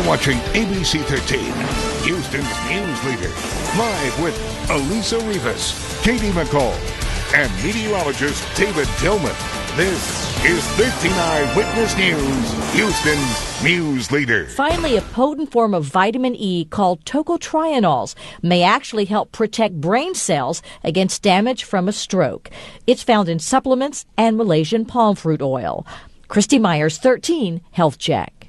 You're watching ABC 13, Houston's news leader. Live with Elisa Rivas, Katie McCall, and meteorologist David Tillman. This is 13 Eyewitness News, Houston's news leader. Finally, a potent form of vitamin E called Tocotrienols may actually help protect brain cells against damage from a stroke. It's found in supplements and Malaysian palm fruit oil. Christi Myers, 13 Health Check.